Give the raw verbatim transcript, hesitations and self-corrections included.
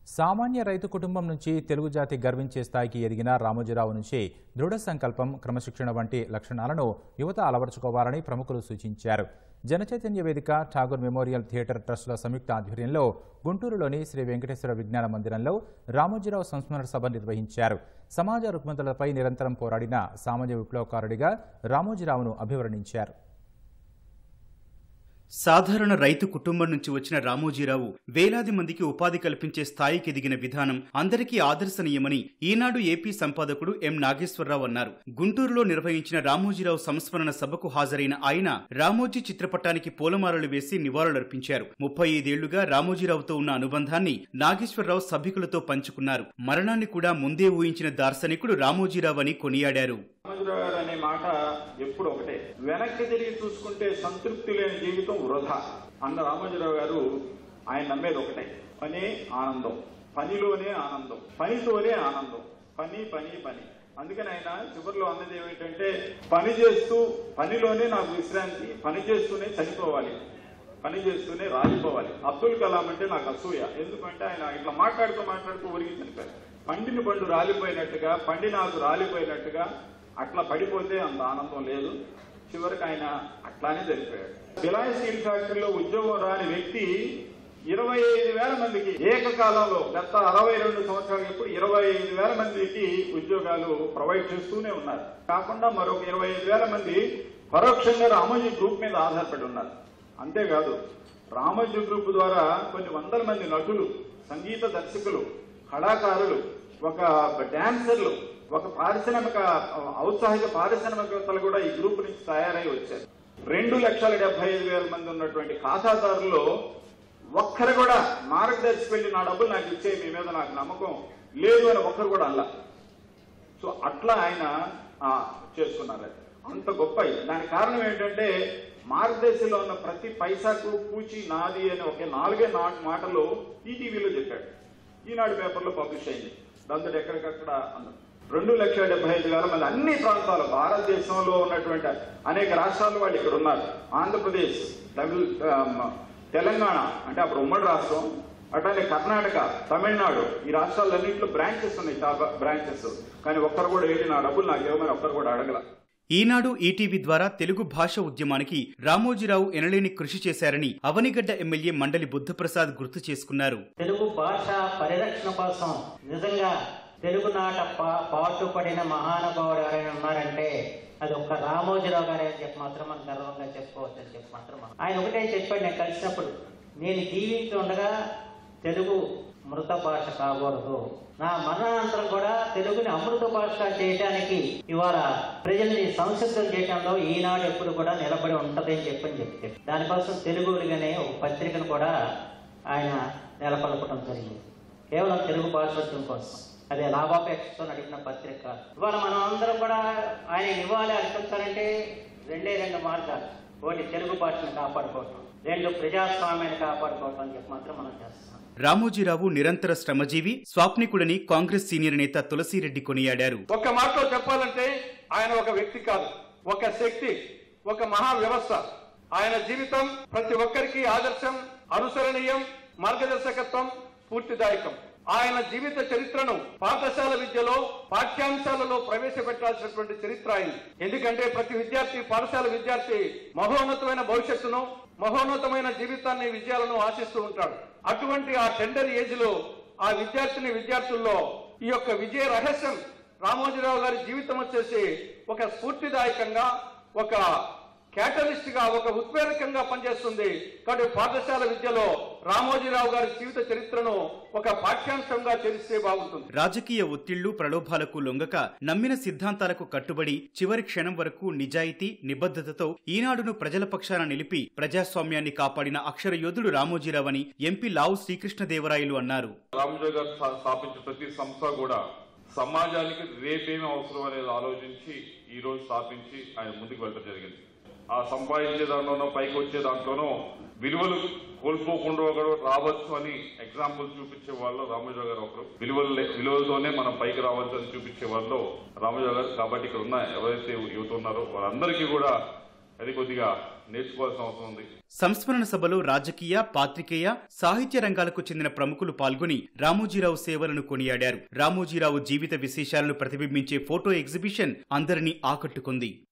సామాన్య రైతు కుటుంబం నుంచి తెలుగు జాతి గర్వించే స్థాయికి ఎదిగిన రామోజీరావు నుంచి దృఢ సంకల్పం, క్రమశిక్షణ వంటి లక్షణాలను యువత అలవర్చుకోవాలని ప్రముఖులు సూచించారు. జనచైతన్య వేదిక, ఠాగూర్ మెమోరియల్ థియేటర్ ట్రస్టుల సంయుక్త ఆధ్వర్యంలో గుంటూరులోని శ్రీ వెంకటేశ్వర విజ్ఞాన మందిరంలో రామోజీరావు సంస్మరణ సభ నిర్వహించారు. సమాజ రుగ్మతలపై నిరంతరం పోరాడిన సామాజిక విప్లవకారుడిగా రామోజీరావును అభివర్ణించారు. సాధారణ రైతు కుటుంబం నుంచి వచ్చిన రామోజీరావు వేలాది మందికి ఉపాధి కల్పించే స్థాయికి ఎదిగిన విధానం అందరికీ ఆదర్శనీయమని ఈనాడు ఏపీ సంపాదకుడు ఎం నాగేశ్వరరావు అన్నారు. గుంటూరులో నిర్వహించిన రామోజీరావు సంస్మరణ సభకు హాజరైన ఆయన రామోజీ చిత్రపటానికి పూలమాలలు వేసి నివాళులర్పించారు. ముప్పై ఐదేళ్లుగా రామోజీరావుతో ఉన్న అనుబంధాన్ని నాగేశ్వరరావు సభికులతో పంచుకున్నారు. మరణాన్ని కూడా ముందే ఊహించిన దార్శనికుడు రామోజీరావు అని కొనియాడారు. రామోజీరావు గారు అనే మాట ఎప్పుడు ఒకటే, వెనక్కి తిరిగి చూసుకుంటే సంతృప్తి లేని జీవితం వృధా అన్న రామోజీరావు గారు ఆయన నమ్మేది ఒకటే, పనే ఆనందం, పనిలోనే ఆనందం, పనితోనే ఆనందం, పని పని పని. అందుకని ఆయన చివరిలో అన్నది ఏమిటంటే, పని చేస్తూ పనిలోనే నాకు విశ్రాంతి, పని చేస్తూనే చనిపోవాలి, పని చేస్తూనే రాలిపోవాలి. అబ్దుల్ కలాం అంటే నాకు అసూయ. ఎందుకంటే ఆయన ఇట్లా మాట్లాడుతూ మాట్లాడుతూ ఒరిగి చనిపోయారు. పండిన పండు రాలిపోయినట్టుగా, పండి నాకు రాలిపోయినట్టుగా అట్లా పడిపోతే అంత ఆనందం లేదు. చివరికి ఆయన అట్లానే జరిగిపోయాడు. బిలాయ్ స్టీల్ ఫ్యాక్టరీలో ఉద్యోగం రాని వ్యక్తి ఇరవై ఐదు వేల మందికి ఏకకాలంలో గత అరవై రెండు సంవత్సరాలు ఎప్పుడు ఇరవై ఐదు వేల మందికి ఉద్యోగాలు ప్రొవైడ్ చేస్తూనే ఉన్నారు. కాకుండా మరొక ఇరవై ఐదు వేల మంది పరోక్షంగా రామోజీ గ్రూప్ మీద ఆధారపడి ఉన్నారు. అంతేకాదు, రామోజీ గ్రూప్ ద్వారా కొన్ని వందల మంది నటులు, సంగీత దర్శకులు, కళాకారులు, ఒక డాన్సర్లు, ఒక పారిశ్రామిక ఔత్సాహిక పారిశ్రామికవేత్తలు కూడా ఈ గ్రూప్ నుంచి తయారై వచ్చారు. రెండు లక్షల డెబ్బై ఐదు వేల మంది ఉన్నటువంటి ఖాతాదారుల్లో ఒక్కరు కూడా మార్గదర్శి వెళ్ళి నా డబ్బులు నాకు ఇచ్చే, మీ మీద నాకు నమ్మకం లేదు అని ఒక్కరు కూడా అలా. సో అట్లా ఆయన చేసుకున్నారు. అంత గొప్ప. దానికి కారణం ఏంటంటే, మార్గదర్శిలో ఉన్న ప్రతి పైసాకు పూచి నాది అని ఒకే నాలుగే నాలుగు మాటలు ఈటీవీలో చెప్పాడు. ఈనాడు పేపర్లో పబ్లిష్ అయింది. దాంతో ఎక్కడికక్కడ అన్నారు. రెండు లక్షల డెబ్బై ఐదు వేల మంది అన్ని ప్రాంతాలు, భారతదేశంలో ఉన్నటువంటి అనేక రాష్ట్రాలు వాళ్ళు ఇక్కడ ఉన్నారు. ఆంధ్రప్రదేశ్, తమిళ, తెలంగాణ అంటే అప్పుడు ఉమ్మడి రాష్ట్రం, అట్లానే కర్ణాటక, తమిళనాడు, ఈ రాష్ట్రాలన్నింటిలో బ్రాంచెస్ ఉన్నాయి, చాలా బ్రాంచెస్. కానీ ఒక్కరు కూడా ఏంటి నా డబ్బులు నాకు ఇవ్వమని ఒక్కరు కూడా అడగల. ఈనాడు ఈటీవీ ద్వారా తెలుగు భాష ఉద్యమానికి రామోజీరావు ఎనలేని కృషి చేశారని అవనిగడ్డ ఎమ్మెల్యే మండలి బుద్ధప్రసాద్ గుర్తు చేసుకున్నారు. తెలుగు భాష పరిరక్షణ కోసం నిజంగా తెలుగునాట పాటుపడిన మహానుభావుడు ఎవరైనా ఉన్నారంటే అది ఒక్క రామోజీరావు గారే అని చెప్పి మాత్రం మనం గర్వంగా చెప్పుకోవచ్చు అని చెప్పి మాత్రం ఆయన ఒకటే చెప్పాడు. నేను కలిసినప్పుడు, నేను జీవించి ఉండగా తెలుగు మృత భాష కాకూడదు, నా మరణానంతరం కూడా తెలుగుని అమృత భాషగా చేయడానికి ఇవాళ ప్రజల్ని సంసిద్ధం చేయడంలో ఈనాడు ఎప్పుడు కూడా నిలబడి ఉంటది అని చెప్పని చెప్తే, దానికోసం తెలుగుగానే ఒక పత్రికను కూడా ఆయన నెలకొల్పడం జరిగింది. కేవలం తెలుగు భాష వచ్చడం కోసం. అదే లాభాపేక్షతో నడిపిన పత్రిక. ఇవాళ మనం అందరం కూడా ఆయన నివాళి అర్పించాలంటే రెండే రెండు మార్గాలు. ఒకటి తెలుగు భాషను కాపాడుకోవటం, రెండు ప్రజాస్వామ్యాన్ని కాపాడుకోవటం అని చెప్పి మాత్రం మనం చేస్తాం. రామోజీరావు నిరంతర శ్రమజీవి, స్వాప్నికుడని కాంగ్రెస్ సీనియర్ నేత తులసిరెడ్డి కొనియాడారు. ఒక మాటలో చెప్పాలంటే ఆయన ఒక వ్యక్తి కాదు, ఒక శక్తి, ఒక మహా వ్యవస్థ. ఆయన జీవితం ప్రతి ఒక్కరికి ఆదర్శం, అనుసరణీయం, మార్గదర్శకత్వం, స్ఫూర్తిదాయకం. ఆయన జీవిత చరిత్రను పాఠశాల విద్యలో, పాఠ్యాంశాలలో ప్రవేశపెట్టాల్సినటువంటి చరిత్ర అయింది. ఎందుకంటే ప్రతి విద్యార్థి, పాఠశాల విద్యార్థి మహోన్నతమైన భవిష్యత్తును, మహోన్నతమైన జీవితాన్ని, విజయాలను ఆశిస్తూ ఉంటాడు. అటువంటి ఆ టెండర్ ఏజ్ లో ఆ విద్యార్థిని విద్యార్థుల్లో ఈ యొక్క విజయ రహస్యం రామోజీరావు గారి జీవితం వచ్చేసి ఒక స్ఫూర్తిదాయకంగా, ఒక క్యాటలిస్ట్ గా, ఒక ఉత్ప్రేరకంగా పనిచేస్తుంది. కాబట్టి పాఠశాల విద్యలో రామోజీరావు గారి జీవిత చరిత్రను ఒక పాఠ్యాంశంగా చేరిస్తే బాగుంటుంది. రాజకీయ ఒత్తిళ్లు, ప్రలోభాలకు లొంగక నమ్మిన సిద్ధాంతాలకు కట్టుబడి చివరి క్షణం వరకు నిజాయితీ, నిబద్ధతతో ఈనాడును ప్రజల పక్షాన నిలిపి ప్రజాస్వామ్యాన్ని కాపాడిన అక్షర యోధుడు రామోజీరావు అని ఎంపీ లావు శ్రీకృష్ణదేవరాయలు అన్నారు. రామోజీరావు గారు స్థాపించిన ప్రతి సంస్థ కూడా సమాజానికి రేపేమి అవసరం అనేది ఆలోచించి ఈ రోజు స్థాపించి ఆయన ముందుకు వెళ్ళడం జరిగింది. ఆ సంపాదించే దాంట్లోనో, పైకి వచ్చే దాంట్లోనో విలువలు కోల్పోకుండా ఒకరు రావచ్చు అని ఎగ్జాంపుల్ చూపించే వాళ్ళు రామోజీరావు గారు ఒకరు. విలువలు విలువలతోనే మనం పైకి రావచ్చు అని చూపించే వాళ్ళు రామోజీరావు గారు. కాబట్టి ఇక్కడ ఉన్న ఎవరైతే యువత ఉన్నారో వారందరికీ కూడా అది కొద్దిగా నేర్చుకోవాల్సిన అవసరం ఉంది. సంస్మరణ సభలో రాజకీయ, పాత్రికేయ, సాహిత్య రంగాలకు చెందిన ప్రముఖులు పాల్గొని రామోజీరావు సేవలను కొనియాడారు. రామోజీరావు జీవిత విశేషాలను ప్రతిబింబించే ఫోటో ఎగ్జిబిషన్ అందరినీ ఆకట్టుకుంది.